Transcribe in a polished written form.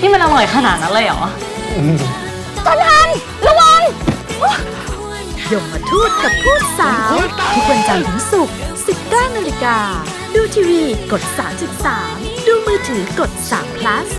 นี่มันอร่อยขนาดนั้นเลยเหรอทันระวังยมทูตกับพูดสาวทุกวันจันทร์ถึงศุกร์ 19 นาฬิกาดูทีวีกด 3.3 ดูมือถือกด3 plus